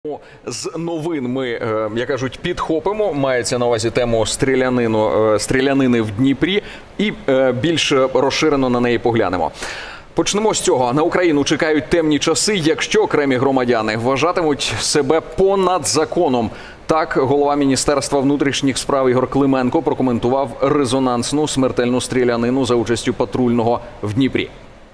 З новин ми, як кажуть, підхопимо. Мається на увазі тему стрілянини в Дніпрі і більш розширено на неї поглянемо. Почнемо з цього. На Україну чекають темні часи, якщо окремі громадяни вважатимуть себе понад законом. Так, голова Міністерства внутрішніх справ Ігор Клименко прокоментував резонансну смертельну стрілянину за участю патрульного в Дніпрі.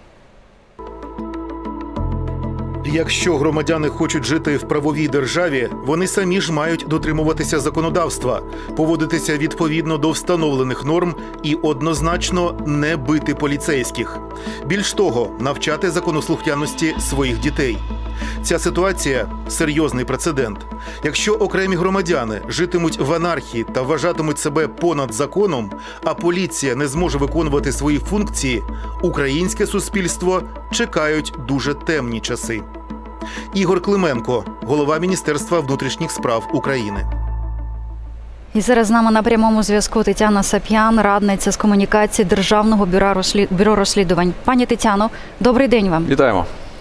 Якщо громадяни хочуть жити в правовій державі, вони самі ж мають дотримуватися законодавства, поводитися відповідно до встановлених норм і однозначно не бити поліцейських. Більш того, навчати законослухняності своїх дітей. Ця ситуація – серйозний прецедент. Якщо окремі громадяни житимуть в анархії та вважатимуть себе понад законом, а поліція не зможе виконувати свої функції, українське суспільство чекають дуже темні часи. Ігор Клименко, голова Міністерства внутрішніх справ України. І зараз з нами на прямому зв'язку Тетяна Сап'ян, радниця з комунікації Державного бюро розслідувань. Пані Тетяно, добрий день вам. Вітаємо.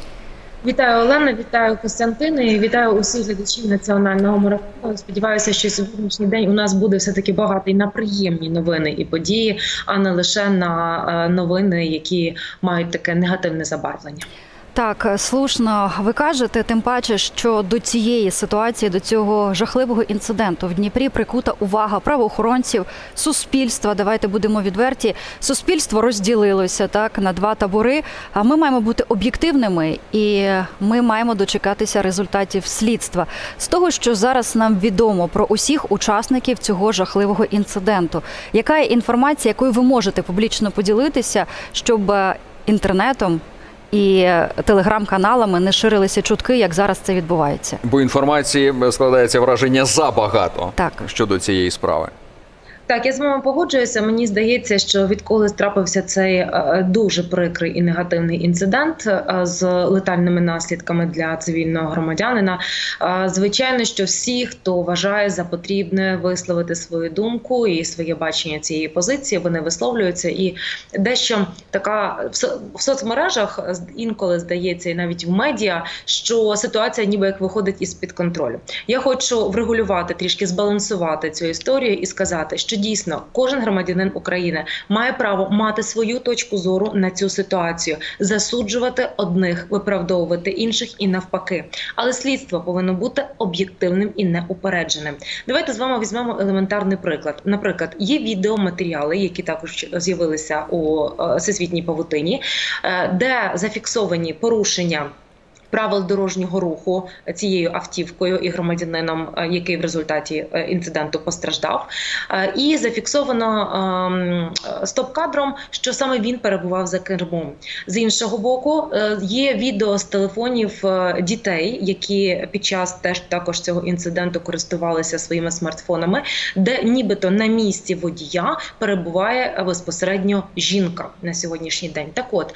Вітаю, Олена, вітаю, Костянтина, і вітаю усіх глядачів національного марафону. Сподіваюся, що сьогоднішній день у нас буде все-таки багатий на приємні новини і події, а не лише на новини, які мають таке негативне забарвлення. Так, слушно ви кажете, тим паче, що до цієї ситуації, до цього жахливого інциденту в Дніпрі прикута увага правоохоронців, суспільства, давайте будемо відверті, суспільство розділилося так на два табори, а ми маємо бути об'єктивними і ми маємо дочекатися результатів слідства. З того, що зараз нам відомо про усіх учасників цього жахливого інциденту, яка є інформація, якою ви можете публічно поділитися, щоб інтернетом і телеграм-каналами не ширилися чутки, як зараз це відбувається? Бо інформації складається враження забагато щодо цієї справи. Так, я з вами погоджуюся. Мені здається, що відколи трапився цей дуже прикрий і негативний інцидент з летальними наслідками для цивільного громадянина, звичайно, що всі, хто вважає за потрібне висловити свою думку і своє бачення цієї позиції, вони висловлюються. І дещо така в соцмережах інколи здається, і навіть в медіа, що ситуація ніби як виходить із-під контролю. Я хочу врегулювати, трішки збалансувати цю історію і сказати, що дійсно кожен громадянин України має право мати свою точку зору на цю ситуацію, засуджувати одних, виправдовувати інших і навпаки. Але слідство повинно бути об'єктивним і неупередженим. Давайте з вами візьмемо елементарний приклад. Наприклад, є відеоматеріали, які також з'явилися у всесвітній павутині, де зафіксовані порушення правил дорожнього руху цією автівкою і громадянином, який в результаті інциденту постраждав. І зафіксовано стоп-кадром, що саме він перебував за кермом. З іншого боку, є відео з телефонів дітей, які під час також цього інциденту користувалися своїми смартфонами, де нібито на місці водія перебуває безпосередньо жінка на сьогоднішній день. Так от,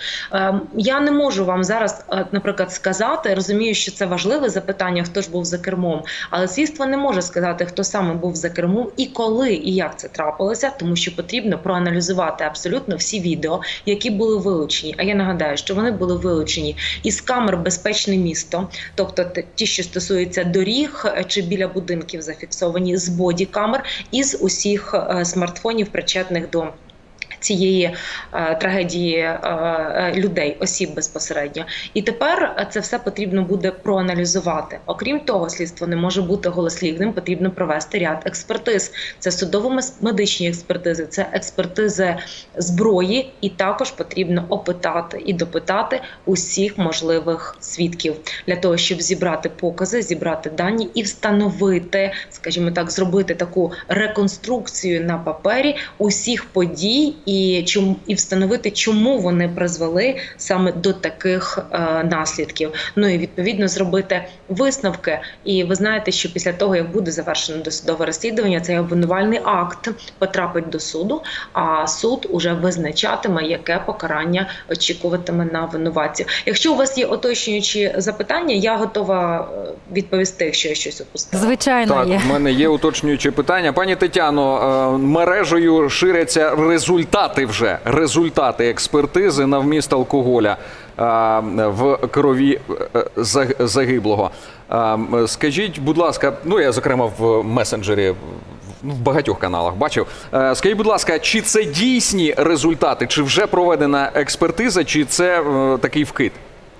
я не можу вам зараз, наприклад, сказати, розумію, що це важливе запитання, хто ж був за кермом, але слідство не може сказати, хто саме був за кермом і коли, і як це трапилося, тому що потрібно проаналізувати абсолютно всі відео, які були вилучені. А я нагадаю, що вони були вилучені із камер «Безпечне місто», тобто ті, що стосуються доріг чи біля будинків зафіксовані, з бодікамер, із усіх смартфонів, причетних до цієї трагедії людей, осіб безпосередньо. І тепер це все потрібно буде проаналізувати. Окрім того, слідство не може бути голослівним, потрібно провести ряд експертиз. Це судово-медичні експертизи, це експертизи зброї, і також потрібно опитати і допитати усіх можливих свідків для того, щоб зібрати покази, зібрати дані і встановити, скажімо так, зробити таку реконструкцію на папері усіх подій і встановити, чому вони призвели саме до таких наслідків. Ну і відповідно зробити висновки. І ви знаєте, що після того, як буде завершено досудове розслідування, цей обвинувальний акт потрапить до суду, а суд уже визначатиме, яке покарання очікуватиме на винуватців. Якщо у вас є уточнюючі запитання, я готова відповісти, якщо я щось опустила. Звичайно, є. Так, в мене є уточнюючі питання. Пані Тетяно, мережею ширяться результати експертизи на вміст алкоголя в крові загиблого. Скажіть, будь ласка, ну я, зокрема, в месенджері, в багатьох каналах бачив. Скажіть, будь ласка, чи це дійсні результати, чи вже проведена експертиза, чи це такий вкид?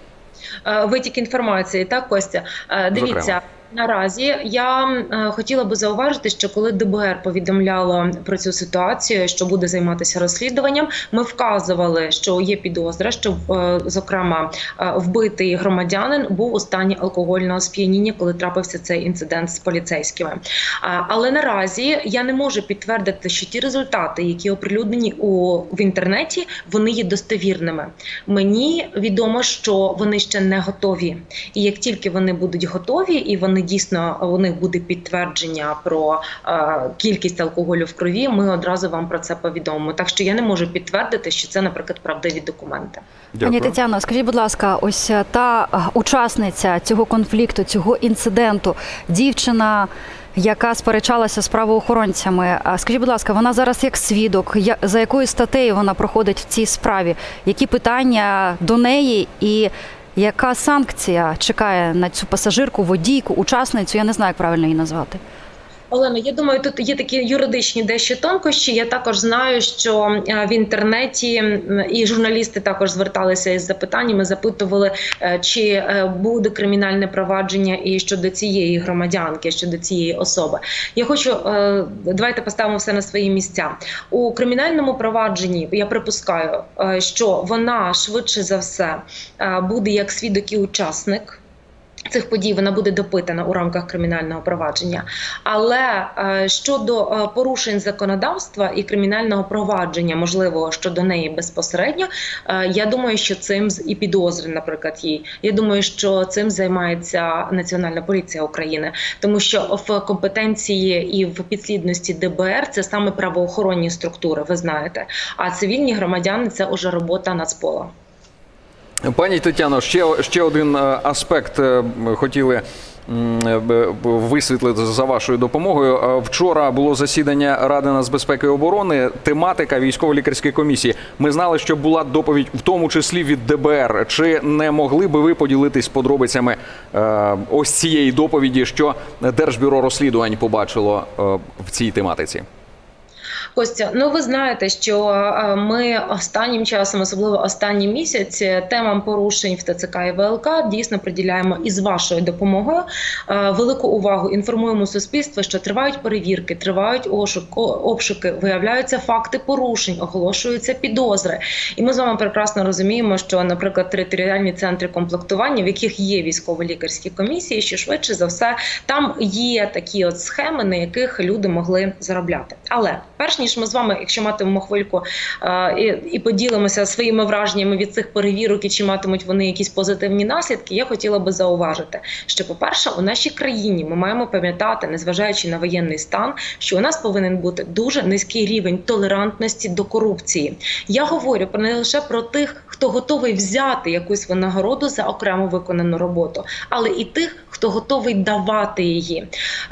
Витік інформації, так, Костя? Дивіться. Зокрема. Наразі я хотіла би зауважити, що коли ДБР повідомляло про цю ситуацію, що буде займатися розслідуванням, ми вказували, що є підозра, що, зокрема, вбитий громадянин був у стані алкогольного сп'яніння, коли трапився цей інцидент з поліцейськими. Але наразі я не можу підтвердити, що ті результати, які оприлюднені в інтернеті, вони є достовірними. Мені відомо, що вони ще не готові. І як тільки вони будуть готові, і вони дійсно, у них буде підтвердження про кількість алкоголю в крові, ми одразу вам про це повідомимо. Так що я не можу підтвердити, що це, наприклад, правдиві документи. Пані Тетяно, скажіть, будь ласка, ось та учасниця цього конфлікту, цього інциденту, дівчина, яка сперечалася з правоохоронцями. Скажіть, будь ласка, вона зараз як свідок, за якою статтею вона проходить в цій справі? Які питання до неї і яка санкція чекає на цю пасажирку, водійку, учасницю? Я не знаю, як правильно її назвати. Олена, я думаю, тут є такі юридичні дещо тонкощі. Я також знаю, що в інтернеті і журналісти також зверталися із запитаннями, запитували, чи буде кримінальне провадження і щодо цієї громадянки, щодо цієї особи. Я хочу, давайте поставимо все на свої місця. У кримінальному провадженні, я припускаю, що вона швидше за все буде як свідок і учасник цих подій, вона буде допитана у рамках кримінального провадження. Але щодо порушень законодавства і кримінального провадження, можливо, щодо неї безпосередньо, я думаю, що цим, і підозри, наприклад, їй, я думаю, що цим займається Національна поліція України. Тому що в компетенції і в підслідності ДБР це саме правоохоронні структури, ви знаєте. А цивільні громадяни – це уже робота Нацпола. Пані Тетяно, ще один аспект хотіли висвітлити за вашою допомогою. Вчора було засідання Ради нацбезпеки і оборони, тематика військово-лікарської комісії. Ми знали, що була доповідь, в тому числі від ДБР. Чи не могли би ви поділитись подробицями ось цієї доповіді, що Держбюро розслідувань побачило в цій тематиці? Костя, ну ви знаєте, що ми останнім часом, особливо останній місяць, темам порушень в ТЦК і ВЛК дійсно приділяємо із вашою допомогою велику увагу. Інформуємо суспільство, що тривають перевірки, тривають обшуки, виявляються факти порушень, оголошуються підозри. І ми з вами прекрасно розуміємо, що, наприклад, територіальні центри комплектування, в яких є військово-лікарські комісії, що швидше за все там є такі от схеми, на яких люди могли заробляти. Але перш ніж ми з вами, якщо матимемо хвильку і поділимося своїми враженнями від цих перевірок і чи матимуть вони якісь позитивні наслідки, я хотіла би зауважити, що, по-перше, у нашій країні ми маємо пам'ятати, незважаючи на воєнний стан, що у нас повинен бути дуже низький рівень толерантності до корупції. Я говорю не лише про тих, хто готовий взяти якусь винагороду за окремо виконану роботу, але і тих, хто готовий давати її.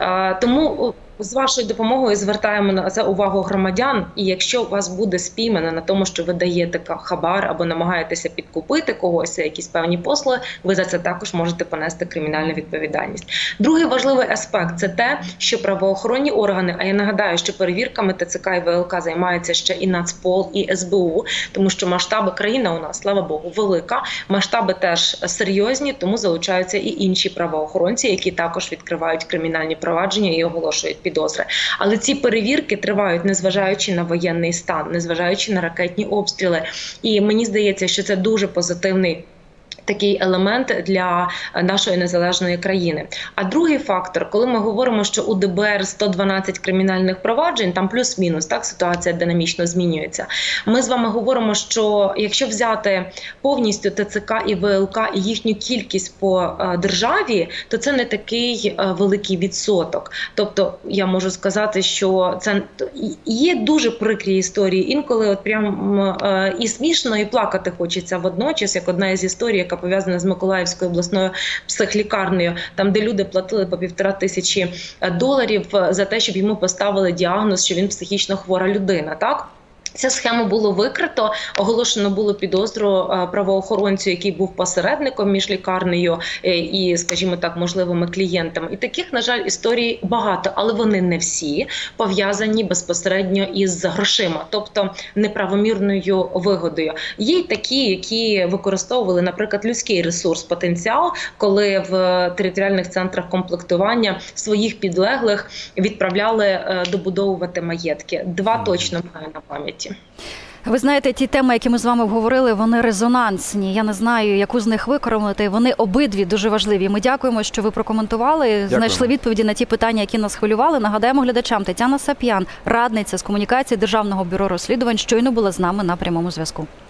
Тому з вашою допомогою звертаємо на це увагу громадян, і якщо вас буде спіймано на тому, що ви даєте хабар або намагаєтеся підкупити когось, якісь певні послуги, ви за це також можете понести кримінальну відповідальність. Другий важливий аспект – це те, що правоохоронні органи, а я нагадаю, що перевірками ТЦК і ВЛК займаються ще і Нацпол, і СБУ, тому що масштаби країни у нас, слава Богу, велика, масштаби теж серйозні, тому залучаються і інші правоохоронці, які також відкривають кримінальні провадження і оголошують підозри. Але ці перевірки тривають, незважаючи на воєнний стан, незважаючи на ракетні обстріли. І мені здається, що це дуже позитивний такий елемент для нашої незалежної країни. А другий фактор, коли ми говоримо, що у ДБР 112 кримінальних проваджень, там плюс-мінус, так, ситуація динамічно змінюється. Ми з вами говоримо, що якщо взяти повністю ТЦК і ВЛК і їхню кількість по державі, то це не такий великий відсоток. Тобто я можу сказати, що це є дуже прикрі історії. Інколи от прям і смішно, і плакати хочеться водночас, як одна із історій, яка пов'язана з Миколаївською обласною психлікарнею, там, де люди платили по $1500 за те, щоб йому поставили діагноз, що він психічно хвора людина, так? Цю схему було викрито, оголошено було підозру правоохоронцю, який був посередником між лікарнею і, скажімо так, можливими клієнтами. І таких, на жаль, історій багато, але вони не всі пов'язані безпосередньо із грошима, тобто неправомірною вигодою. Є й такі, які використовували, наприклад, людський ресурс, потенціал, коли в територіальних центрах комплектування своїх підлеглих відправляли добудовувати маєтки. Два точно маю на пам'яті. Ви знаєте, ті теми, які ми з вами обговорили, вони резонансні. Я не знаю, яку з них використати. Вони обидві дуже важливі. Ми дякуємо, що ви прокоментували, знайшли відповіді на ті питання, які нас хвилювали. Нагадаємо глядачам, Тетяна Сап'ян, радниця з комунікації Державного бюро розслідувань, щойно була з нами на прямому зв'язку.